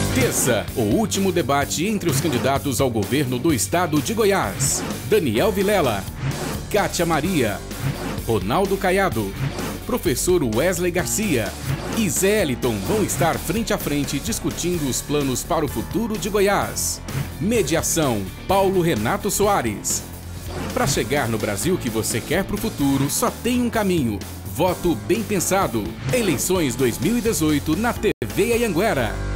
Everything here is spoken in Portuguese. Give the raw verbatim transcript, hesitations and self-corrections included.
Terça, o último debate entre os candidatos ao governo do estado de Goiás. Daniel Vilela, Kátia Maria, Ronaldo Caiado, professor Wesley Garcia e Zé Eliton vão estar frente a frente discutindo os planos para o futuro de Goiás. Mediação, Paulo Renato Soares. Para chegar no Brasil que você quer para o futuro, só tem um caminho. Voto bem pensado. Eleições dois mil e dezoito na T V Anhanguera.